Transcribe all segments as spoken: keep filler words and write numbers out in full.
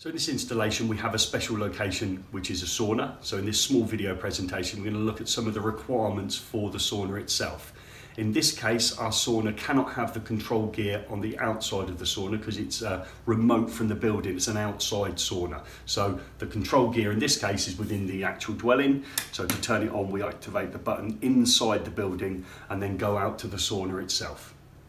So in this installation we have a special location which is a sauna. So in this small video presentation we're going to look at some of the requirements for the sauna itself. In this case our sauna cannot have the control gear on the outside of the sauna because it's uh, remote from the building, it's an outside sauna. So the control gear in this case is within the actual dwelling. So to turn it on we activate the button inside the building and then go out to the sauna itself.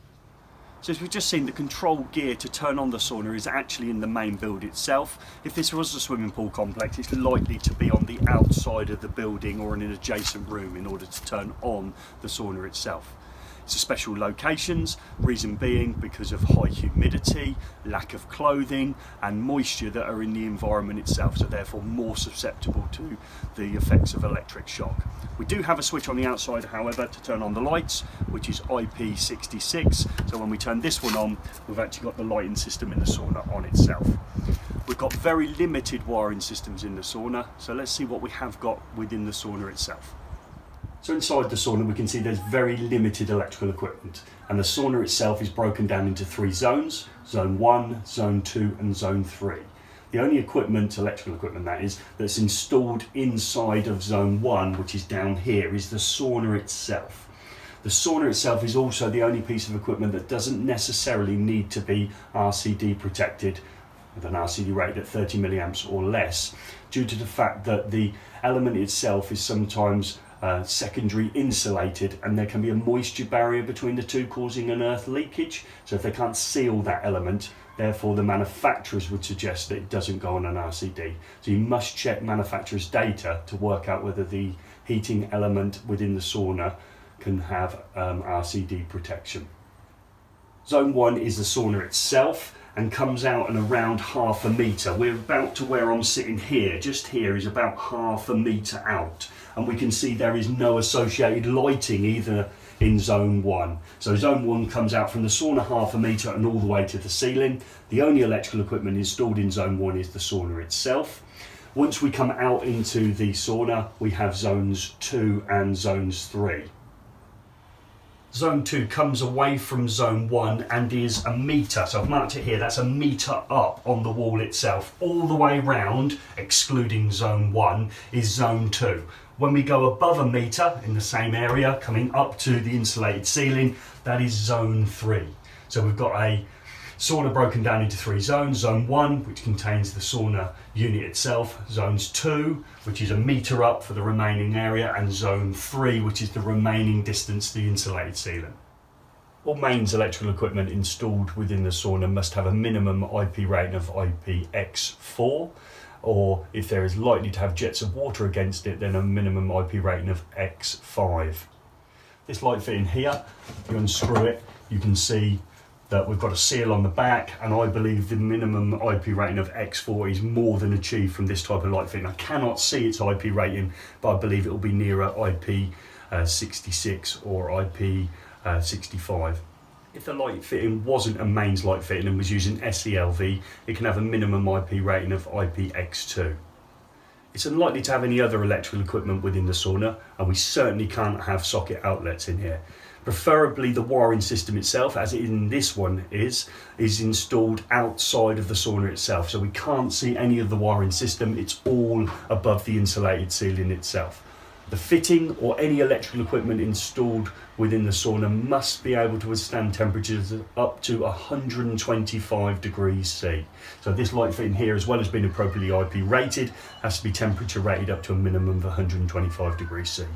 So as we've just seen, the control gear to turn on the sauna is actually in the main build itself. If this was a swimming pool complex, it's likely to be on the outside of the building or in an adjacent room in order to turn on the sauna itself. It's a special locations, reason being because of high humidity, lack of clothing and moisture that are in the environment itself, so therefore more susceptible to the effects of electric shock. We do have a switch on the outside however to turn on the lights, which is I P sixty-six, so when we turn this one on we've actually got the lighting system in the sauna on itself. We've got very limited wiring systems in the sauna, so let's see what we have got within the sauna itself. So inside the sauna we can see there's very limited electrical equipment, and the sauna itself is broken down into three zones: zone one, zone two and zone three. The only equipment, electrical equipment that is, that's installed inside of zone one, which is down here, is the sauna itself. The sauna itself is also the only piece of equipment that doesn't necessarily need to be R C D protected with an R C D rated at thirty milliamps or less, due to the fact that the element itself is sometimes Uh, secondary insulated and there can be a moisture barrier between the two causing an earth leakage. So if they can't seal that element, therefore the manufacturers would suggest that it doesn't go on an R C D. So you must check manufacturer's data to work out whether the heating element within the sauna can have um, R C D protection. Zone one is the sauna itself and comes out in around half a metre. We're about to where I'm sitting here, just here is about half a metre out. And we can see there is no associated lighting either in zone one. So zone one comes out from the sauna half a metre and all the way to the ceiling. The only electrical equipment installed in zone one is the sauna itself. Once we come out into the sauna, we have zones two and zones three. Zone two comes away from zone one and is a metre, so I've marked it here, that's a metre up on the wall itself. All the way round, excluding zone one, is zone two. When we go above a metre in the same area, coming up to the insulated ceiling, that is zone three. So we've got a sauna broken down into three zones: zone one, which contains the sauna unit itself; zones two, which is a metre up for the remaining area; and zone three, which is the remaining distance to the insulated ceiling. All mains electrical equipment installed within the sauna must have a minimum I P rating of I P X four, or if there is likely to have jets of water against it, then a minimum I P rating of X five. This light fitting here, you unscrew it, you can see that we've got a seal on the back, and I believe the minimum I P rating of X four is more than achieved from this type of light fitting. I cannot see its I P rating, but I believe it will be nearer I P sixty-six or I P sixty-five. If the light fitting wasn't a mains light fitting and was using S E L V, it can have a minimum I P rating of I P X two. It's unlikely to have any other electrical equipment within the sauna, and we certainly can't have socket outlets in here. Preferably the wiring system itself, as in this one is, is installed outside of the sauna itself. So we can't see any of the wiring system, it's all above the insulated ceiling itself. The fitting or any electrical equipment installed within the sauna must be able to withstand temperatures up to one hundred twenty-five degrees C. So this light fitting here, as well as being appropriately I P rated, has to be temperature rated up to a minimum of one hundred twenty-five degrees C.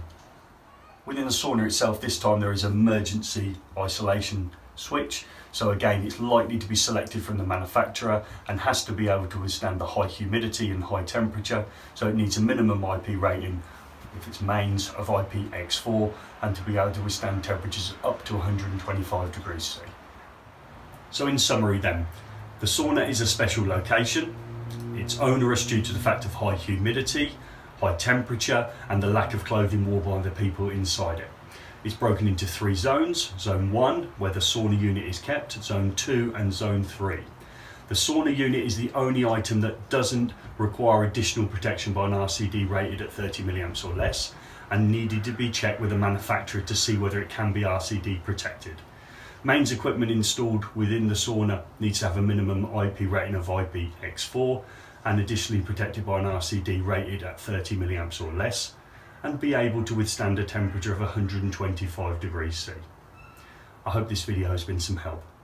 Within the sauna itself, this time there is an emergency isolation switch. So again, it's likely to be selected from the manufacturer and has to be able to withstand the high humidity and high temperature. So it needs a minimum I P rating, if it's mains, of I P X four, and to be able to withstand temperatures up to one hundred twenty-five degrees C. So in summary then, the sauna is a special location. It's onerous due to the fact of high humidity, high temperature and the lack of clothing worn by the people inside it. It's broken into three zones: zone one, where the sauna unit is kept; zone two and zone three. The sauna unit is the only item that doesn't require additional protection by an R C D rated at thirty milliamps or less, and needed to be checked with the manufacturer to see whether it can be R C D protected. Mains equipment installed within the sauna needs to have a minimum I P rating of I P X four and additionally protected by an R C D rated at thirty milliamps or less, and be able to withstand a temperature of one hundred twenty-five degrees C. I hope this video has been some help.